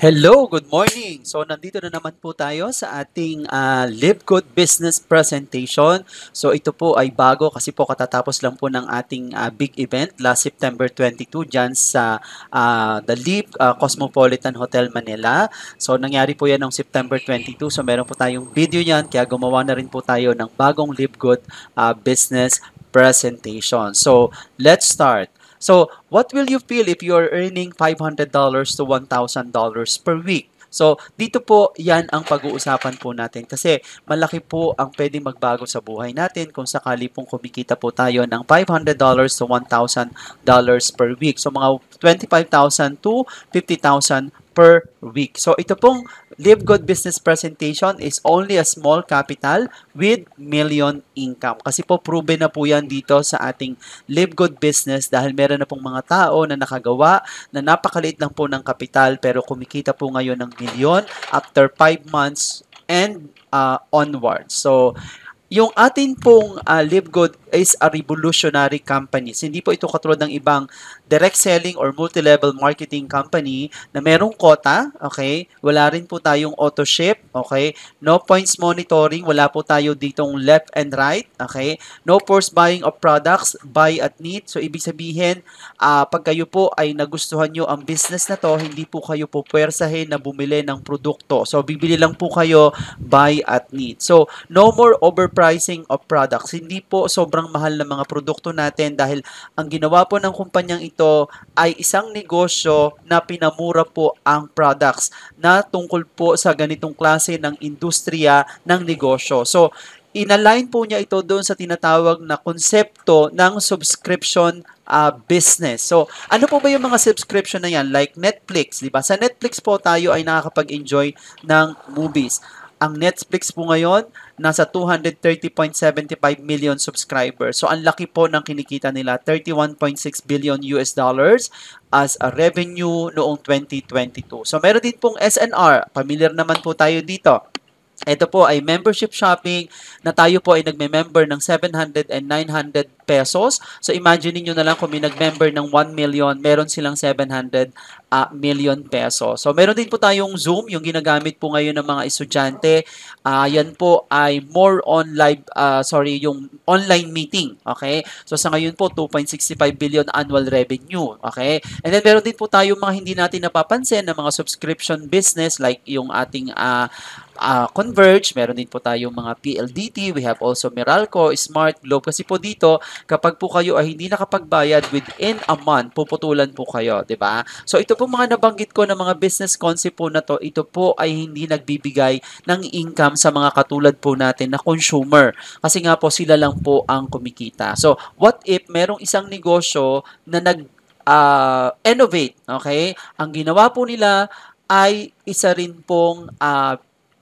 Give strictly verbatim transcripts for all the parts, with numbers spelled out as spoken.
Hello, good morning. So nandito na naman po tayo sa ating ah, Live Good Business Presentation. So ito po ay bago kasi po katatapos lang po ng ating ah, big event last September twenty-two dyan sa ah, The Live ah, Cosmopolitan Hotel Manila. So nangyari po yan noong September twenty-two. So meron po tayong video yan kaya gumawa na rin po tayo ng bagong Live Good ah, Business Presentation. So let's start. So, what will you feel if you're earning five hundred dollars to one thousand dollars per week? So, dito po, yan ang pag-uusapan po natin kasi malaki po ang pwedeng magbago sa buhay natin kung sakali pong kumikita po tayo ng five hundred dollars to one thousand dollars per week. So, mga twenty-five thousand to fifty thousand per week. So, ito pong Live Good Business Presentation is only a small capital with million income. Kasi po proven na po yan dito sa ating Live Good Business dahil meron na pong mga tao na nakagawa na napakaliit lang po ng kapital pero kumikita po ngayon ng milyon after five months and uh, onwards. So, yung atin pong uh, Live Good is a revolutionary company. So, hindi po ito katulad ng ibang direct selling or multi-level marketing company na merong quota, okay? Wala rin po tayong auto ship, okay? No points monitoring, wala po tayo ditong left and right, okay? No force buying of products, buy at need. So, ibig sabihin, uh, pag kayo po ay nagustuhan nyo ang business na to, hindi po kayo po pwersahin na bumili ng produkto. So, bibili lang po kayo buy at need. So, no more overpricing of products. Hindi po sobrang mahal na mga produkto natin dahil ang ginawa po ng kumpanyang ito ay isang negosyo na pinamura po ang products na tungkol po sa ganitong klase ng industriya ng negosyo. So, inalign po niya ito doon sa tinatawag na konsepto ng subscription uh, business. So, ano po ba yung mga subscription na yan? Like Netflix, di ba? Sa Netflix po tayo ay nakakapag-enjoy ng movies. Ang Netflix po ngayon, nasa two hundred thirty point seven five million subscribers. So, ang laki po ng kinikita nila, thirty-one point six billion U S dollars as a revenue noong twenty twenty-two. So, meron din pong S N R. Familiar naman po tayo dito. Ito po ay membership shopping na tayo po ay nagme-member ng seven hundred and nine hundred pesos. So, imagine niyo na lang kung may nag-member ng one million, meron silang seven hundred uh, million pesos. So, meron din po tayong Zoom, yung ginagamit po ngayon ng mga estudyante. Uh, yan po ay more on live, uh, sorry, yung online meeting. Okay? So, sa ngayon po, two point six five billion annual revenue. Okay? And then, meron din po tayong mga hindi natin napapansin na mga subscription business like yung ating uh, Uh, Converge, meron din po tayong mga P L D T, we have also Meralco, Smart, Globe. Kasi po dito, kapag po kayo ay hindi nakapagbayad within a month, puputulan po kayo, di ba? So ito po mga nabanggit ko na mga business concept po na to, ito po ay hindi nagbibigay ng income sa mga katulad po natin na consumer. Kasi nga po sila lang po ang kumikita. So what if merong isang negosyo na nag uh, innovate, okay? Ang ginawa po nila ay isa rin pong uh,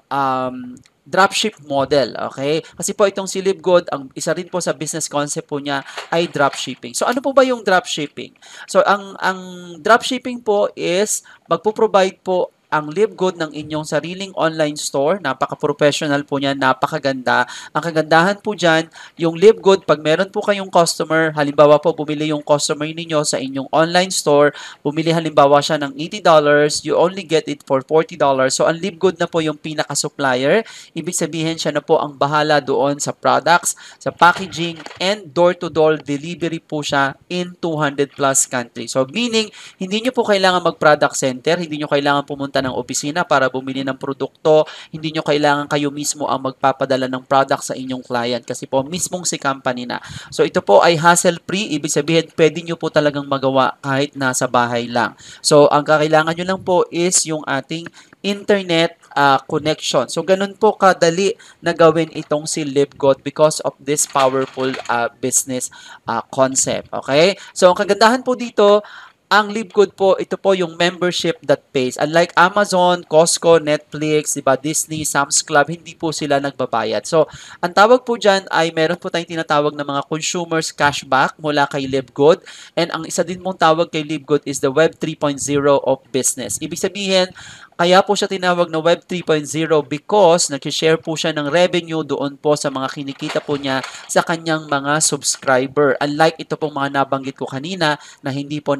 um, dropship model, okay? Kasi po itong si Live Good, ang isa rin po sa business concept po niya ay dropshipping. So ano po ba yung dropshipping? So ang ang dropshipping po is magpo-provide po ang Live Good ng inyong sariling online store. Napaka-professional po niya, napakaganda. Ang kagandahan po dyan, yung Live Good, pag meron po kayong customer, halimbawa po bumili yung customer ninyo sa inyong online store, bumili halimbawa siya ng eighty dollars, you only get it for forty dollars. So, ang Live Good na po yung pinaka-supplier. Ibig sabihin siya na po ang bahala doon sa products, sa packaging, and door-to-door delivery po siya in two hundred plus countries. So, meaning, hindi nyo po kailangan mag-product center, hindi nyo kailangan pumunta ng opisina para bumili ng produkto, hindi nyo kailangan kayo mismo ang magpapadala ng product sa inyong client kasi po mismong si company na. So ito po ay hassle-free, ibig sabihin pwede nyo po talagang magawa kahit nasa bahay lang. So ang kakailangan nyo lang po is yung ating internet uh, connection. So ganun po kadali na gawin itong si Live Good because of this powerful uh, business uh, concept. Okay? So ang kagandahan po dito, ang Live Good po, ito po yung membership that pays. Unlike Amazon, Costco, Netflix, diba, Disney, Sam's Club, hindi po sila nagbabayad. So, ang tawag po dyan ay meron po tayong tinatawag na mga consumers cashback mula kay Live Good. And ang isa din mong tawag kay Live Good is the Web three point oh of business. Ibig sabihin, kaya po siya tinawag na Web three point oh because nag-share po siya ng revenue doon po sa mga kinikita po niya sa kanyang mga subscriber. Unlike ito pong mga nabanggit ko kanina na hindi po nagbibigay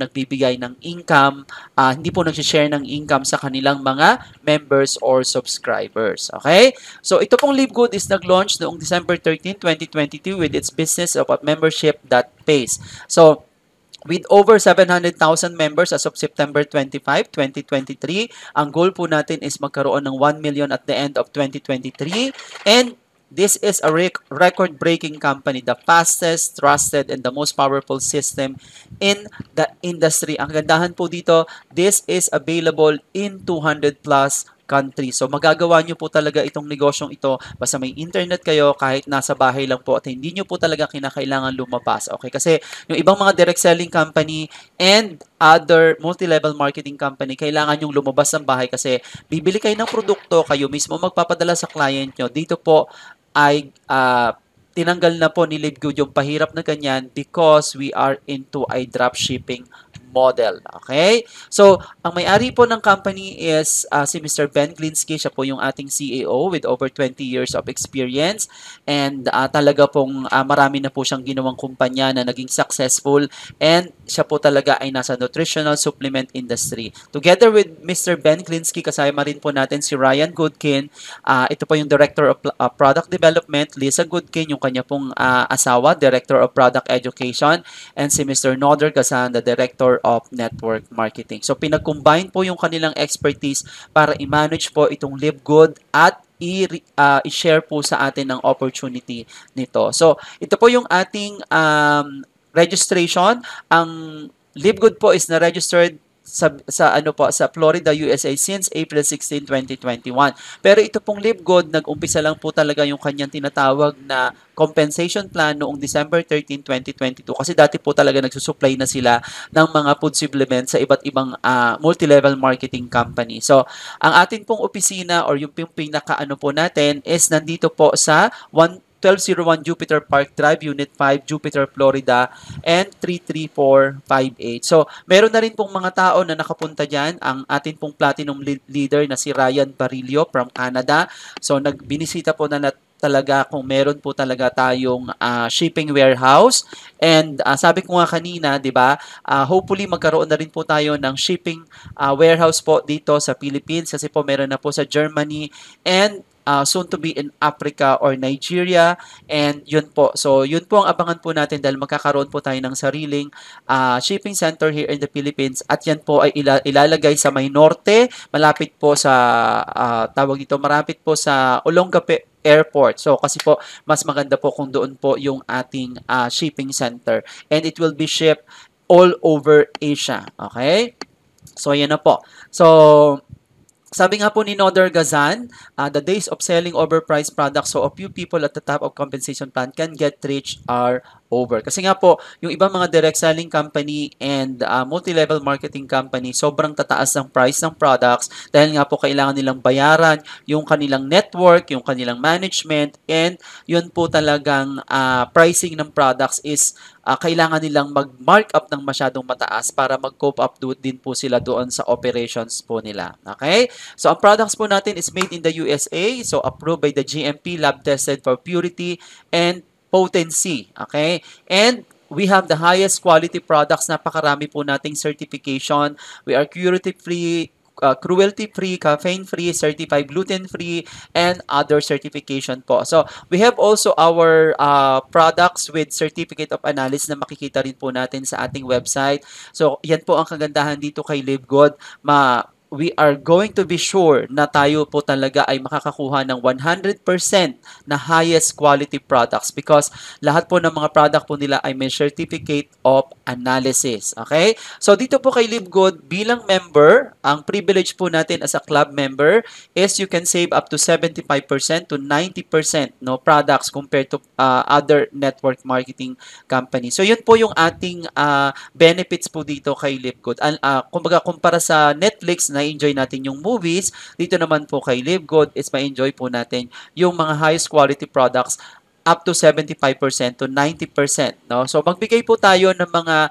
nagbibigay ng income, uh, hindi po nag-share ng income sa kanilang mga members or subscribers. Okay? So ito pong LiveGood is nag-launch noong December thirteenth, twenty twenty-two with its business of a membership that pays. So with over seven hundred thousand members as of September twenty-fifth, twenty twenty-three, ang goal po natin is magkaroon ng one million at the end of twenty twenty-three. And this is a rec record-breaking company, the fastest, trusted, and the most powerful system in the industry. Ang gandahan po dito, this is available in two hundred plus countries. So magagawa nyo po talaga itong negosyong ito basta may internet kayo kahit nasa bahay lang po at hindi nyo po talaga kinakailangan lumabas. Okay? Kasi yung ibang mga direct selling company and other multi-level marketing company, kailangan yung lumabas ng bahay kasi bibili kayo ng produkto, kayo mismo magpapadala sa client nyo. Dito po ay uh, tinanggal na po ni LiveGood yung pahirap na ganyan because we are into a dropshipping model. Okay? So, ang may-ari po ng company is uh, si Mister Ben Glinsky. Siya po yung ating C E O with over twenty years of experience. And uh, talaga pong uh, marami na po siyang ginawang kumpanya na naging successful. And siya po talaga ay nasa nutritional supplement industry. Together with Mister Ben Glinsky, kasama rin po natin si Ryan Goodkin. Uh, ito po yung Director of uh, Product Development. Lisa Goodkin, yung kanya pong uh, asawa, Director of Product Education. And si Mister Noder Gasan, the Director of Network Marketing. So, pinag-combine po yung kanilang expertise para i-manage po itong LiveGood at i-share uh, po sa atin ng opportunity nito. So, ito po yung ating um, registration. Ang LiveGood po is na-registered sa, sa ano po sa Florida, U S A since April sixteenth, twenty twenty-one. Pero ito pong LiveGood, nag-umpisa lang po talaga yung kanyang tinatawag na compensation plan noong December thirteenth, twenty twenty-two kasi dati po talaga nagsusupply na sila ng mga food supplements sa iba't ibang uh, multi-level marketing company. So, ang atin pong opisina or yung pinaka-ano po natin is nandito po sa twelve oh one Jupiter Park Drive, Unit five, Jupiter, Florida, and three three four five eight. So, meron na rin pong mga tao na nakapunta dyan. Ang atin pong platinum leader na si Ryan Barillo from Canada. So, nagbinisita po na nat talaga kung meron po talaga tayong uh, shipping warehouse. And uh, sabi ko nga kanina, 'di ba? Uh, hopefully magkaroon na rin po tayo ng shipping uh, warehouse po dito sa Philippines kasi po meron na po sa Germany and uh, soon to be in Africa or Nigeria. And yun po. So, yun po ang abangan po natin dahil magkakaroon po tayo ng sariling uh, shipping center here in the Philippines. At yan po ay ila ilalagay sa may norte, malapit po sa, uh, tawag dito, malapit po sa Olongapo Airport. So, kasi po, mas maganda po kung doon po yung ating uh, shipping center. And it will be shipped all over Asia. Okay? So, yan na po. So, sabi nga po ni Noder Gazan, uh, the days of selling overpriced products so a few people at the top of compensation plan can get rich are over. Kasi nga po, yung ibang mga direct selling company and uh, multi-level marketing company, sobrang tataas ng price ng products dahil nga po kailangan nilang bayaran yung kanilang network, yung kanilang management, and yun po talagang uh, pricing ng products is uh, kailangan nilang mag-mark up ng masyadong mataas para mag-cope up do din po sila doon sa operations po nila. Okay? So, ang products po natin is made in the U S A, so approved by the G M P, lab tested for purity and potency. Okay? And we have the highest quality products. Napakarami po nating certification. We are cruelty-free, uh, cruelty-free, caffeine-free, certified gluten-free, and other certification po. So, we have also our uh, products with certificate of analysis na makikita rin po natin sa ating website. So, yan po ang kagandahan dito kay LiveGood. Ma we are going to be sure na tayo po talaga ay makakakuha ng one hundred percent na highest quality products because lahat po ng mga product po nila ay may certificate of analysis. Okay? So, dito po kay LiveGood, bilang member, ang privilege po natin as a club member is you can save up to seventy-five percent to ninety percent no products compared to uh, other network marketing company. So, yun po yung ating uh, benefits po dito kay LiveGood. Uh, kumbaga, kumpara sa Netflix na enjoy natin yung movies, dito naman po kay LiveGood is ma-enjoy po natin yung mga highest quality products up to seventy-five percent to ninety percent. No? So, magbigay po tayo ng mga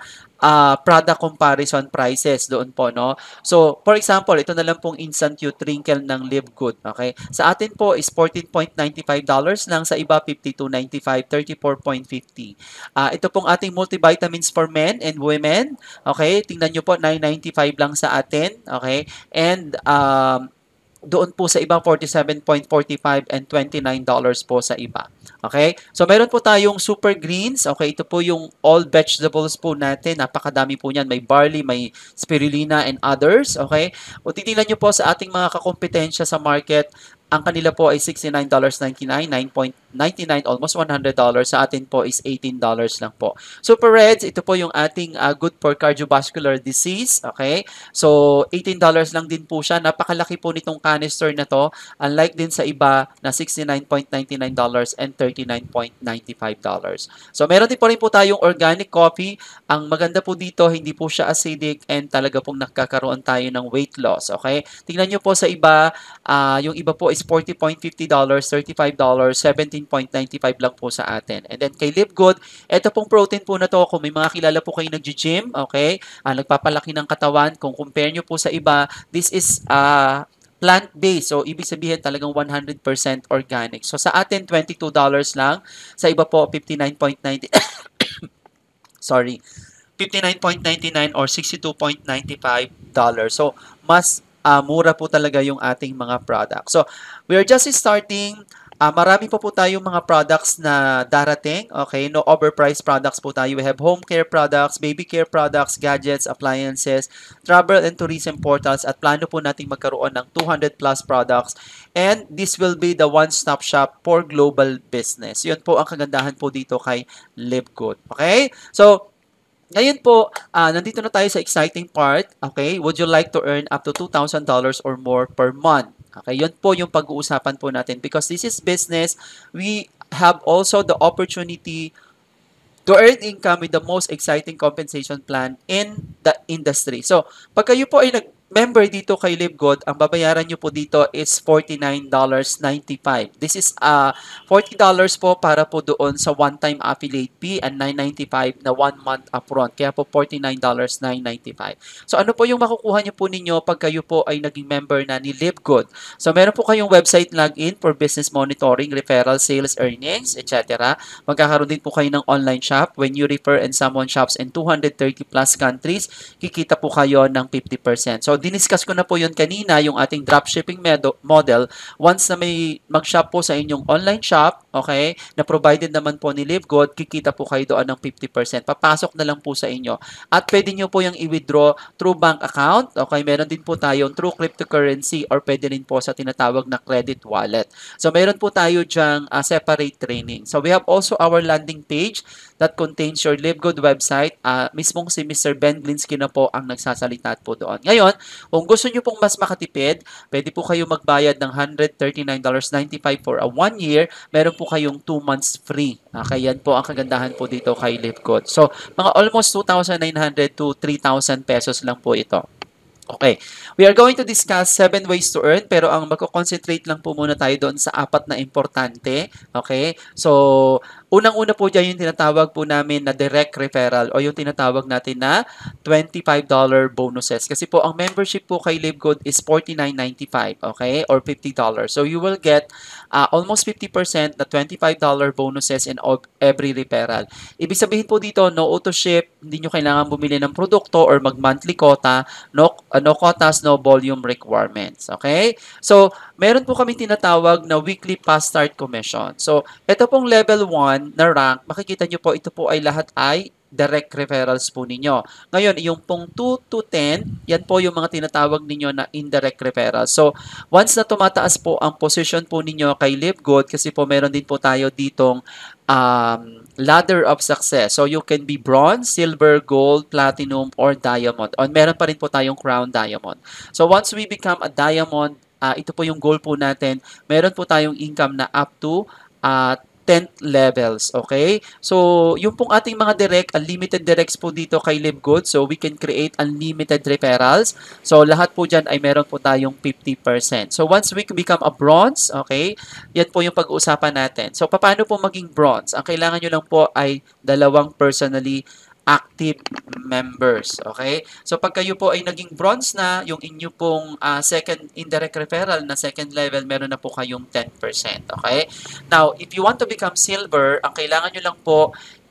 uh, product comparison prices doon po, no? So, for example, ito na lang pong instant youth wrinkle ng Live Good, okay? Sa atin po is fourteen point nine five dollars lang, sa iba fifty-two ninety-five, thirty-four point fifty. Uh, ito pong ating multivitamins for men and women, okay? Tingnan nyo po, nine ninety-five lang sa atin, okay? And um, doon po sa iba forty-seven point four five and twenty-nine dollars po sa iba. Okay? So meron po tayong super greens. Okay, ito po yung all vegetables po natin. Napakadami po niyan. May barley, may spirulina and others. Okay? O titingnan niyo po sa ating mga kakompetensya sa market, ang kanila po ay sixty-nine ninety-nine, nine ninety-nine, almost one hundred dollars. Sa atin po is eighteen dollars lang po. Super Reds, ito po yung ating uh, good for cardiovascular disease. Okay? So, eighteen dollars lang din po siya. Napakalaki po nitong canister na to. Unlike din sa iba na sixty-nine ninety-nine dollars and thirty-nine ninety-five dollars. So, meron din po rin po tayong organic coffee. Ang maganda po dito, hindi po siya acidic and talaga pong nakakaroon tayo ng weight loss. Okay? Tingnan nyo po sa iba, uh, yung iba po is forty fifty dollars, thirty-five dollars, seventeen ninety-five lang po sa atin. And then kay Live Good, ito pong protein po na to, kung may mga kilala po kayo nag-gym, okay, uh, nagpapalaki ng katawan, kung compare nyo po sa iba, this is uh, plant-based. So, ibig sabihin talagang one hundred percent organic. So, sa atin, twenty-two dollars lang. Sa iba po, fifty-nine ninety. Sorry. fifty-nine ninety-nine or sixty-two ninety-five dollars. So, mas Uh, mura po talaga yung ating mga products. So, we are just starting. Uh, marami pa po tayong mga products na darating. Okay, no overpriced products po tayo. We have home care products, baby care products, gadgets, appliances, travel and tourism portals, at plano po nating magkaroon ng two hundred plus products. And this will be the one-stop shop for global business. Yun po ang kagandahan po dito kay Live Good. Okay? So, ngayon po, uh, nandito na tayo sa exciting part. Okay? Would you like to earn up to two thousand dollars or more per month? Okay? Yun po yung pag-uusapan po natin. Because this is business, we have also the opportunity to earn income with the most exciting compensation plan in the industry. So, pag kayo po ay nag member dito kay Live Good, ang babayaran nyo po dito is forty-nine ninety-five. This is uh, forty dollars po para po doon sa one-time affiliate fee and nine ninety-five na one month upfront. Kaya po forty-nine nine ninety-five. So ano po yung makukuha nyo po ninyo pag kayo po ay naging member na ni Live Good? So meron po kayong website login for business monitoring, referral, sales, earnings, et cetera. Magkakaroon din po kayo ng online shop. When you refer and someone shops in two hundred thirty plus countries, kikita po kayo ng fifty percent. So diniscuss ko na po yun kanina, yung ating dropshipping model. Once na may mag-shop po sa inyong online shop, okay, na provided naman po ni Live Good, kikita po kayo doon ng fifty percent. Papasok na lang po sa inyo. At pwede nyo po yung i-withdraw through bank account. Okay, meron din po tayong through cryptocurrency or pwede rin po sa tinatawag na credit wallet. So meron po tayo dyang uh, separate training. So we have also our landing page that contains your Live Good website. Uh, mismong si Mister Ben Glinsky na po ang nagsasalita po doon. Ngayon, kung gusto nyo pong mas makatipid, pwede po kayo magbayad ng one hundred thirty-nine ninety-five for a one year. Meron po kayong two months free. Okay, yan po ang kagandahan po dito kay Live Good. So, mga almost two thousand nine hundred to three thousand pesos lang po ito. Okay, we are going to discuss seven ways to earn, pero ang magko-concentrate lang po muna tayo doon sa apat na importante. Okay, so unang-una po dyan yung tinatawag po namin na direct referral o yung tinatawag natin na twenty-five dollar bonuses. Kasi po ang membership po kay Live Good is forty-nine ninety-five, okay, or fifty dollars. So you will get uh, almost fifty percent na twenty-five dollar bonuses in every referral. Ibig sabihin po dito, no auto ship, hindi nyo kailangan bumili ng produkto or mag-monthly quota, no uh, no quotas, no volume requirements. Okay? So, meron po kami tinatawag na weekly fast start commission. So, ito pong level one na rank, makikita nyo po, ito po ay lahat ay direct referrals po ninyo. Ngayon, yung pong two to ten, yan po yung mga tinatawag ninyo na indirect referrals. So, once na tumataas po ang position po ninyo kay Live Good, kasi po meron din po tayo ditong um, ladder of success. So, you can be bronze, silver, gold, platinum, or diamond. O, meron pa rin po tayong crown diamond. So, once we become a diamond, uh, ito po yung goal po natin, meron po tayong income na up to uh, tenth levels, okay? So, yung pong ating mga direct, unlimited directs po dito kay Live Good. So, we can create unlimited referrals. So, lahat po dyan ay meron po tayong fifty percent. So, once we become a bronze, okay, yan po yung pag-uusapan natin. So, paano po maging bronze? Ang kailangan nyo lang po ay dalawang personally active members. Okay? So pag kayo po ay naging bronze na, yung inyo pong uh, second indirect referral na second level, meron na po kayong ten percent. Okay? Now, if you want to become silver, ang kailangan nyo lang po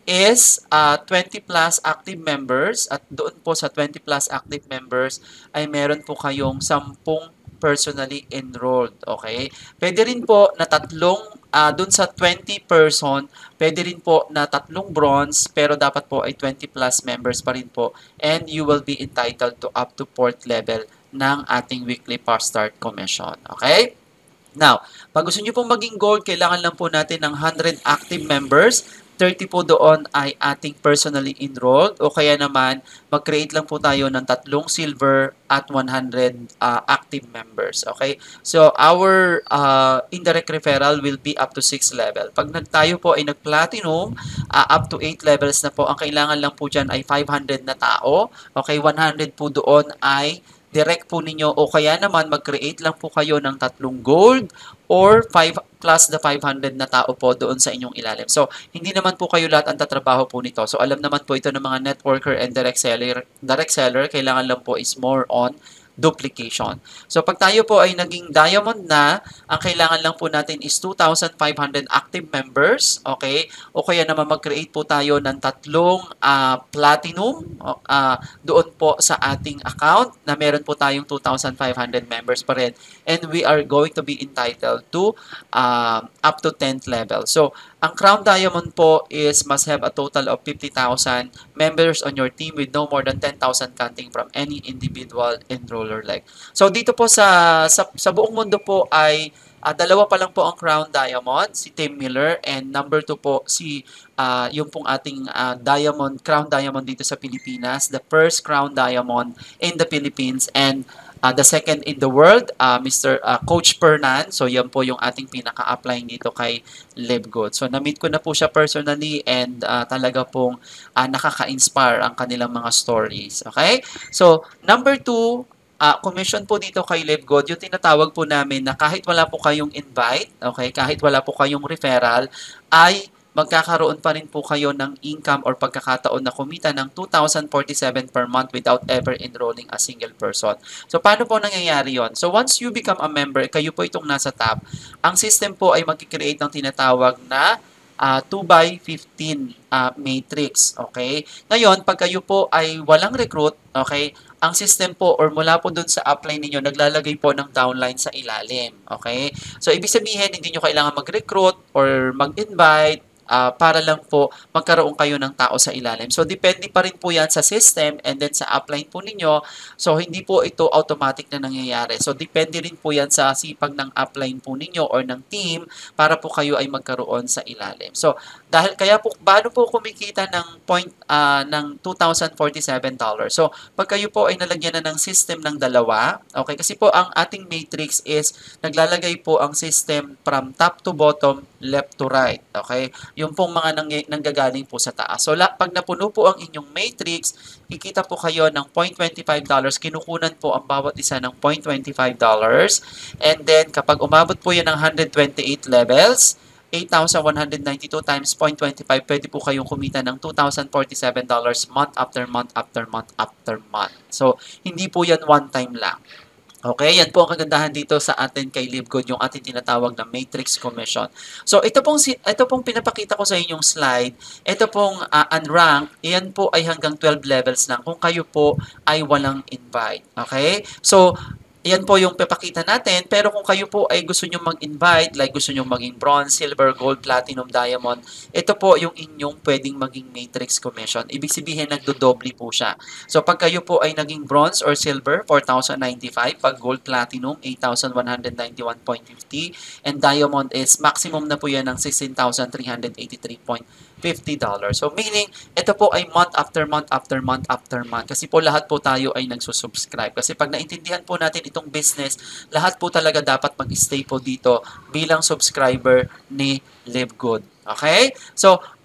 is uh, twenty plus active members, at doon po sa twenty plus active members ay meron po kayong ten personally enrolled. Okay? Pwede rin po na tatlong, uh, dun sa twenty person, pwede rin po na tatlong bronze, pero dapat po ay twenty plus members pa rin po. And you will be entitled to up to fourth level ng ating weekly Fast Start Commission. Okay? Now, pag gusto nyo pong maging gold, kailangan lang po natin ng one hundred active members. thirty po doon ay ating personally enrolled, o kaya naman mag-create lang po tayo ng tatlong silver at one hundred uh, active members. Okay? So, our uh, indirect referral will be up to six level. Pag nagtayo po ay nag-platinum, uh, up to eight levels na po. Ang kailangan lang po dyan ay five hundred na tao. Okay? one hundred po doon ay direct po ninyo, o kaya naman mag-create lang po kayo ng tatlong gold or five plus the five hundred na tao po doon sa inyong ilalim. So, hindi naman po kayo lahat ang tatrabaho po nito. So, alam naman po ito ng mga networker and direct seller. Direct seller, kailangan lang po is more on duplication. So, pag tayo po ay naging diamond na, ang kailangan lang po natin is two thousand five hundred active members, okay? O kaya naman mag-create po tayo ng tatlong uh, platinum uh, doon po sa ating account na meron po tayong two thousand five hundred members pa rin. And we are going to be entitled to uh, up to tenth level. So, ang Crown Diamond po is must have a total of fifty thousand members on your team with no more than ten thousand counting from any individual enroller like. So dito po sa sa, sa buong mundo po ay uh, dalawa pa lang po ang Crown Diamond, si Tim Miller, and number two po si uh, yung pong ating uh, Diamond, Crown Diamond dito sa Pilipinas, the first Crown Diamond in the Philippines, and Uh, the second in the world, uh, Mister Uh, Coach Pernan. So, yan po yung ating pinaka-applying dito kay LiveGood. So, na-meet ko na po siya personally, and uh, talaga pong uh, nakaka-inspire ang kanilang mga stories. Okay? So, number two, uh, commission po dito kay LiveGood, yung tinatawag po namin na kahit wala po kayong invite, okay, kahit wala po kayong referral, ay magkakaroon pa rin po kayo ng income or pagkakataon na kumita ng two thousand forty-seven per month without ever enrolling a single person. So, paano po nangyayari yon? So, once you become a member, kayo po itong nasa top, ang system po ay mag-create ng tinatawag na uh, two by fifteen uh, matrix. Okay? Ngayon, pag kayo po ay walang recruit, okay, ang system po or mula po dun sa upline ninyo, naglalagay po ng downline sa ilalim. Okay? So, ibig sabihin, hindi nyo kailangan mag-recruit or mag-invite, Uh, para lang po magkaroon kayo ng tao sa ilalim. So, depende pa rin po yan sa system and then sa upline po ninyo. So, hindi po ito automatic na nangyayari. So, depende rin po yan sa sipag ng upline po ninyo or ng team para po kayo ay magkaroon sa ilalim. So, dahil kaya po, paano po kumikita ng point uh, ng two thousand forty-seven dollars? So, pag kayo po ay nalagyan na ng system ng dalawa, okay, kasi po ang ating matrix is naglalagay po ang system from top to bottom, left to right, okay? Yung pong mga nang, nanggagaling po sa taas. So, la, pag napuno po ang inyong matrix, ikita po kayo ng zero point two five dollars. Kinukunan po ang bawat isa ng zero point two five dollars. And then, kapag umabot po yan ng one hundred twenty-eight levels, eight thousand one hundred ninety-two times zero point two five, pwede po kayong kumita ng two thousand forty-seven dollars month after month after month after month. So, hindi po yan one time lang. Okay, yan po ang kagandahan dito sa atin kay LiveGood, yung ating tinatawag na Matrix Commission. So, ito pong, ito pong pinapakita ko sa inyong slide, ito pong uh, unranked, yan po ay hanggang twelve levels lang kung kayo po ay walang invite. Okay? So, yan po yung papakita natin. Pero kung kayo po ay gusto nyo mag-invite, like gusto nyo maging bronze, silver, gold, platinum, diamond, ito po yung inyong pwedeng maging matrix commission. Ibig sabihin, nagdodoble po siya. So, pag kayo po ay naging bronze or silver, four thousand ninety-five. Pag gold, platinum, eight thousand one hundred ninety-one point five zero. And diamond is maximum na po yan ng sixteen thousand three hundred eighty-three point fifty dollars. So, meaning, ito po ay month after month after month after month. Kasi po lahat po tayo ay nagsusubscribe. Kasi pag naintindihan po natin itong business, lahat po talaga dapat mag-stay po dito bilang subscriber ni LiveGood. Okay? So,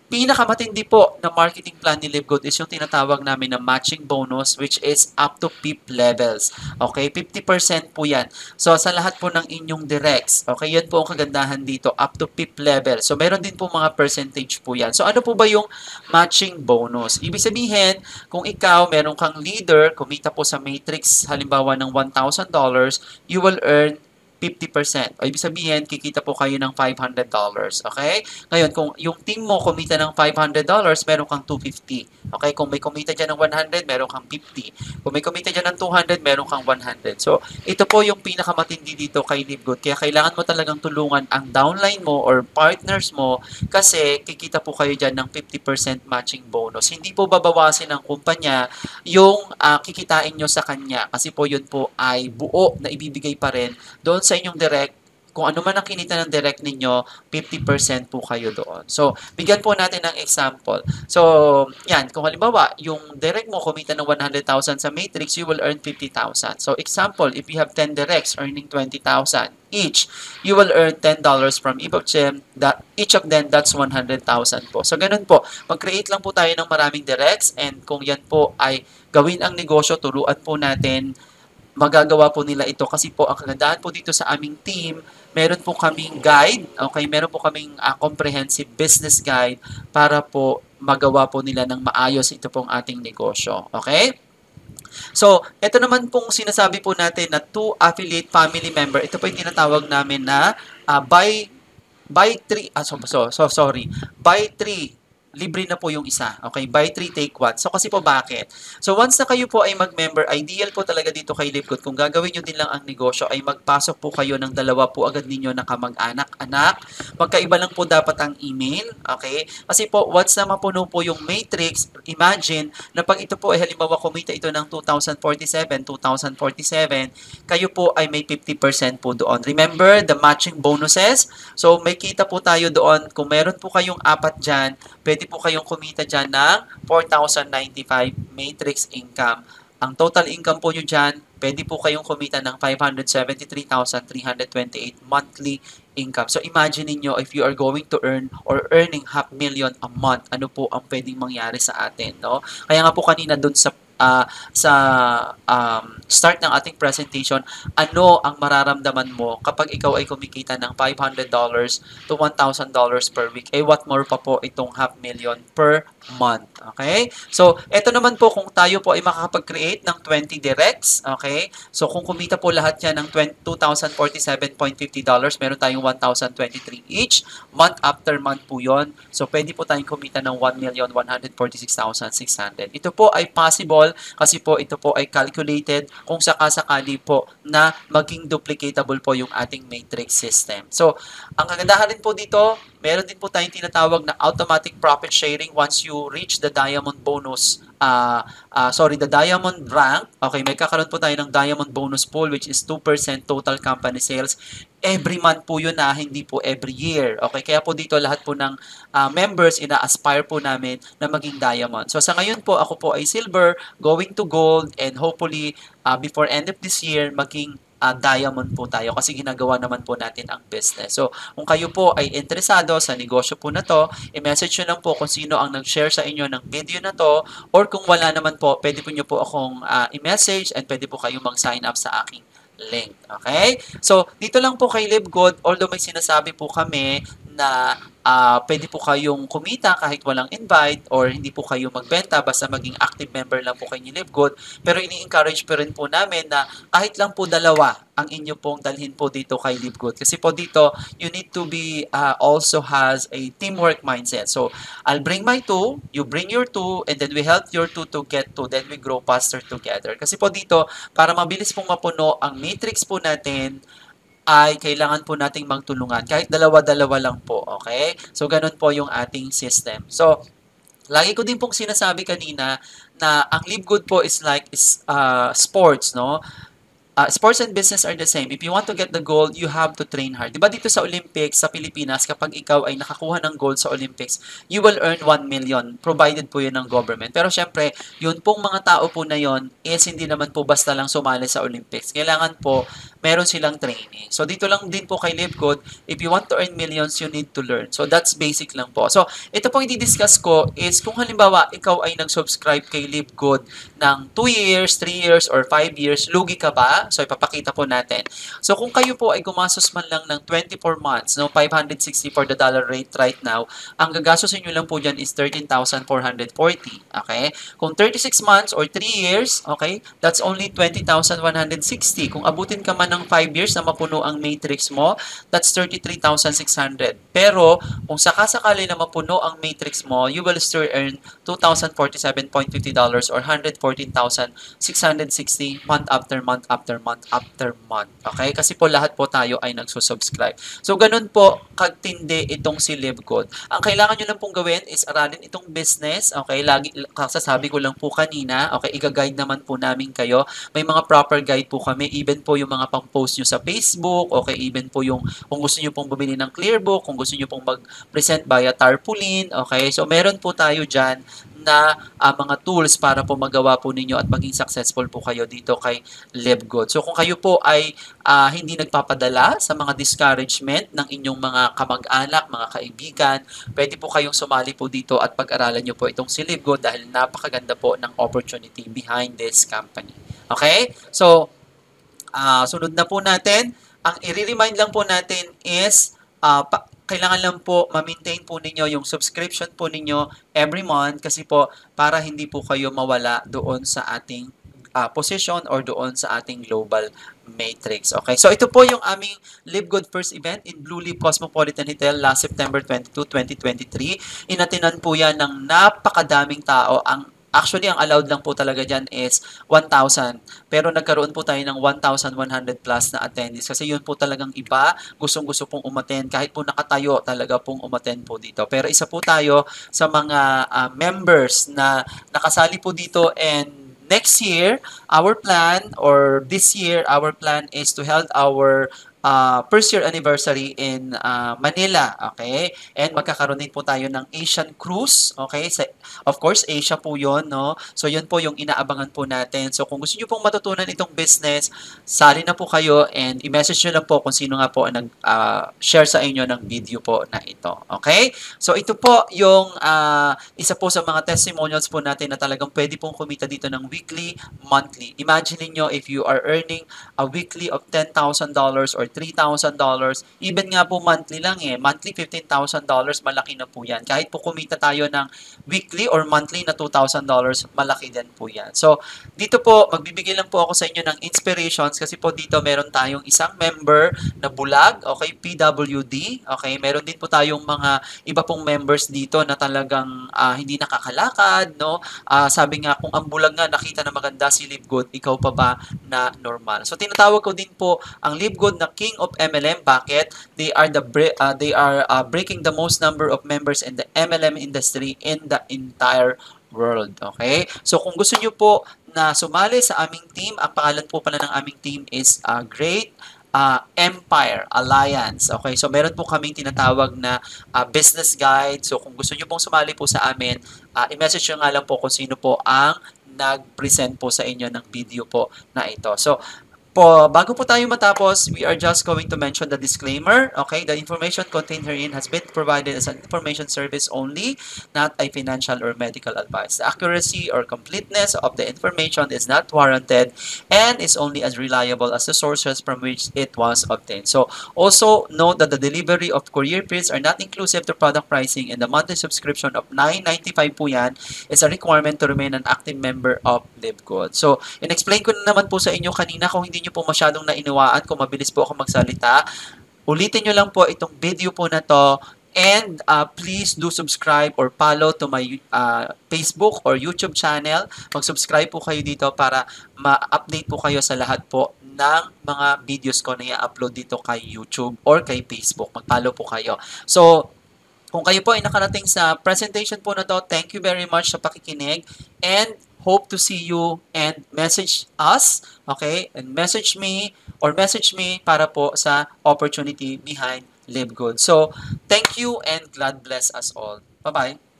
Pinakamatindi po na marketing plan ni LiveGood is yung tinatawag namin na matching bonus, which is up to P I P levels. Okay, fifty percent po yan. So sa lahat po ng inyong directs, okay, yan po ang kagandahan dito, up to P I P level. So meron din po mga percentage po yan. So ano po ba yung matching bonus? Ibig sabihin, kung ikaw meron kang leader, kumita po sa matrix halimbawa ng one thousand dollars, you will earn fifty percent. O ibig sabihin, kikita po kayo ng five hundred dollars. Okay? Ngayon, kung yung team mo kumita ng five hundred dollars, meron kang two hundred fifty. Okay? Kung may kumita dyan ng one hundred, meron kang fifty. Kung may kumita dyan ng two hundred, meron kang one hundred. So, ito po yung pinakamatindi dito kay LiveGood. Kaya kailangan mo talagang tulungan ang downline mo or partners mo kasi kikita po kayo dyan ng fifty percent matching bonus. Hindi po babawasin ng kumpanya yung uh, kikitain nyo sa kanya kasi po yun po ay buo na ibibigay pa rin doon sa inyong direct. Kung ano man ang kinita ng direct ninyo, fifty percent po kayo doon. So, bigyan po natin ng example. So, yan. Kung halimbawa, yung direct mo kumita ng one hundred thousand sa matrix, you will earn fifty thousand. So, example, if you have ten directs earning twenty thousand each, you will earn ten dollars from Ibochem. That, each of them, that's one hundred thousand po. So, ganun po. Mag-create lang po tayo ng maraming directs and kung yan po ay gawin ang negosyo, turuan po natin, magagawa po nila ito kasi po ang kagandahan po dito sa aming team, meron po kaming guide, okay, meron po kaming uh, comprehensive business guide para po magawa po nila ng maayos ito pong ating negosyo, okay? So, ito naman pong sinasabi po natin na two affiliate family member, ito po yung tinatawag namin na uh, buy buy three, ah, so, so, so sorry, buy three, libre na po yung isa. Okay? Buy three, take one. So, kasi po bakit? So, once na kayo po ay mag-member, ideal po talaga dito kay LiveGood, kung gagawin nyo din lang ang negosyo, ay magpasok po kayo ng dalawa po agad ninyo na kamag-anak-anak. Magkaiba lang po dapat ang email. Okay? Kasi po, once na mapuno po yung matrix, imagine na pag ito po ay halimbawa kumita ito ng two thousand forty-seven, two thousand forty-seven, kayo po ay may fifty percent po doon. Remember, the matching bonuses. So, may kita po tayo doon. Kung meron po kayong apat dyan, pwede po kayong kumita dyan ng four thousand ninety-five matrix income. Ang total income po nyo dyan, pwede po kayong kumita ng five hundred seventy-three thousand three hundred twenty-eight monthly income. So imagine niyo if you are going to earn or earning half million a month, ano po ang pwedeng mangyari sa atin, no? Kaya nga po kanina dun sa uh, sa um, start ng ating presentation, ano ang mararamdaman mo kapag ikaw ay kumikita ng five hundred dollars to one thousand dollars per week? Eh, what more pa po itong half million per month. Okay? So, eto naman po kung tayo po ay makakapag-create ng twenty directs. Okay? So, kung kumita po lahat yan ng two thousand forty-seven point five zero dollars, meron tayong one thousand twenty-three each. Month after month po yon. So, pwede po tayong kumita ng one million one hundred forty-six thousand six hundred. Ito po ay possible kasi po ito po ay calculated kung sakasakali po na maging duplicatable po yung ating matrix system. So, ang kagandahan din po dito, meron din po tayong tinatawag na automatic profit sharing once you reach the diamond bonus, uh, uh, sorry, the diamond rank. Okay, may kakaroon po tayo ng diamond bonus pool which is two percent total company sales. Every month po yun na, hindi po every year. Okay, kaya po dito lahat po ng uh, members ina-aspire po namin na maging diamond. So sa ngayon po, ako po ay silver, going to gold, and hopefully uh, before end of this year, maging Uh, diamond po tayo kasi ginagawa naman po natin ang business. So, kung kayo po ay interesado sa negosyo po na to, i-message nyo lang po kung sino ang nag-share sa inyo ng video na to, or kung wala naman po, pwede po nyo po akong uh, i-message and pwede po kayong mag-sign up sa aking link. Okay? So, dito lang po kay LiveGood, although may sinasabi po kami na uh, pwede po kayong kumita kahit walang invite or hindi po kayo magbenta basta maging active member lang po kayo ni LiveGood. Pero ini-encourage po rin po namin na kahit lang po dalawa ang inyo pong dalhin po dito kay LiveGood. Kasi po dito, you need to be uh, also has a teamwork mindset. So, I'll bring my two, you bring your two, and then we help your two to get two, then we grow faster together. Kasi po dito, para mabilis pong mapuno ang matrix po natin, ay kailangan po nating magtulungan. Kahit dalawa-dalawa lang po, okay? So, ganun po yung ating system. So, lagi ko din pong sinasabi kanina na ang LiveGood po is like is, uh, sports, no? Uh, sports and business are the same. If you want to get the gold, you have to train hard. Diba dito sa Olympics, sa Pilipinas, kapag ikaw ay nakakuha ng gold sa Olympics, you will earn one million, provided po yun ng government. Pero syempre, yun pong mga tao po na yun, is hindi naman po basta lang sumali sa Olympics. Kailangan po, meron silang training. So dito lang din po kay LiveGood, if you want to earn millions, you need to learn. So that's basic lang po. So ito pong i-discuss ko is kung halimbawa ikaw ay nag-subscribe kay LiveGood ng two years, three years, or five years, lugi ka ba? So ipapakita po natin. So kung kayo po ay gumastos man lang ng twenty-four months, no, five hundred sixty for the dollar rate right now, ang gagastosin nyo lang po dyan is thirteen thousand four hundred forty. Okay? Kung thirty-six months or three years, okay, that's only twenty thousand one hundred sixty. Kung abutin ka man ng five years na mapuno ang matrix mo, that's thirty-three thousand six hundred. Pero kung sakasakali na mapuno ang matrix mo, you will still earn two thousand forty-seven point five zero dollars or one hundred fourteen thousand six hundred sixty month after month after month after month. Okay? Kasi po lahat po tayo ay nagsusubscribe. So, ganun po kagtindi itong si LiveGood. Ang kailangan nyo lang pong gawin is aralin itong business. Okay? Lagi, kasasabi ko lang po kanina. Okay? Iga-guide naman po namin kayo. May mga proper guide po kami. Even po yung mga pang-post nyo sa Facebook. Okay? Even po yung kung gusto nyo pong bumili ng Clearbook, kung gusto nyo pong mag-present via Tarpaulin. Okay? So, meron po tayo dyan na uh, mga tools para po magawa po ninyo at maging successful po kayo dito kay LiveGood. So kung kayo po ay uh, hindi nagpapadala sa mga discouragement ng inyong mga kamag-anak, mga kaibigan, pwede po kayong sumali po dito at pag-aralan nyo po itong si LiveGood dahil napakaganda po ng opportunity behind this company. Okay? So, uh, sunod na po natin. Ang i-remind lang po natin is uh, pa kailangan lang po ma-maintain po ninyo yung subscription po ninyo every month kasi po para hindi po kayo mawala doon sa ating uh, position or doon sa ating global matrix. Okay, so ito po yung aming LiveGood first event in Blue Leaf Cosmopolitan Hotel last September twenty-second, twenty twenty-three. Inatinan po yan ng napakadaming tao. Ang Actually, ang allowed lang po talaga dyan is one thousand. Pero nagkaroon po tayo ng one thousand one hundred plus na attendees. Kasi yun po talagang iba. Gustong-gusto pong umattend. Kahit po nakatayo talaga pong umattend po dito. Pero isa po tayo sa mga uh, members na nakasali po dito and next year, our plan or this year, our plan is to hold our uh, first year anniversary in uh, Manila, okay? And magkakaroon din po tayo ng Asian Cruise, okay? Sa, of course, Asia po yon, no? So, yun po yung inaabangan po natin. So, kung gusto nyo pong matutunan itong business, sali na po kayo and i-message nyo lang po kung sino nga po ang nag-share uh, sa inyo ng video po na ito, okay? So, ito po yung uh, isa po sa mga testimonials po natin na talagang pwede pong kumita dito ng weekly, monthly. Imagine niyo if you are earning a weekly of ten thousand dollars or three thousand dollars, even nga po monthly lang eh, monthly fifteen thousand dollars, malaki na po yan. Kahit po kumita tayo ng weekly or monthly na two thousand dollars, malaki din po yan. So, dito po, magbibigay lang po ako sa inyo ng inspirations kasi po dito meron tayong isang member na bulag, okay, P W D, okay, meron din po tayong mga iba pong members dito na talagang uh, hindi nakakalakad, no? Uh, sabi nga, kung ang bulag nga nakita na maganda si LiveGood, ikaw pa ba na normal? So, tinatawag ko din po ang LiveGood na King of M L M. Bakit? They are the uh, they are uh, breaking the most number of members in the M L M industry in the entire world. Okay? So, kung gusto nyo po na sumali sa aming team, ang pangalan po pala ng aming team is uh, Great Uh, Empire Alliance. Okay, so meron po kaming tinatawag na uh, business guide. So kung gusto niyo pong sumali po sa amin, uh, i-message nyo nga lang po kung sino po ang nag-present po sa inyo ng video po na ito. So, po, bago po tayo matapos, we are just going to mention the disclaimer. Okay, the information contained herein has been provided as an information service only, not a financial or medical advice. The accuracy or completeness of the information is not warranted and is only as reliable as the sources from which it was obtained. So, also note that the delivery of courier prints are not inclusive to product pricing, and the monthly subscription of nine ninety-five po yan is a requirement to remain an active member of LiveGood. So, in-explain ko na naman po sa inyo kanina. Kung hindi nyo po masyadong nainawaan, kung mabilis po ako magsalita, ulitin nyo lang po itong video po na to, and uh, please do subscribe or follow to my uh, Facebook or YouTube channel. Mag-subscribe po kayo dito para ma-update po kayo sa lahat po ng mga videos ko na i-upload dito kay YouTube or kay Facebook. Mag-follow po kayo. So, kung kayo po ay nakarating sa presentation po na to, thank you very much sa pakikinig and hope to see you and message us, okay? And message me or message me para po sa opportunity behind LiveGood. So, thank you and God bless us all. Bye-bye.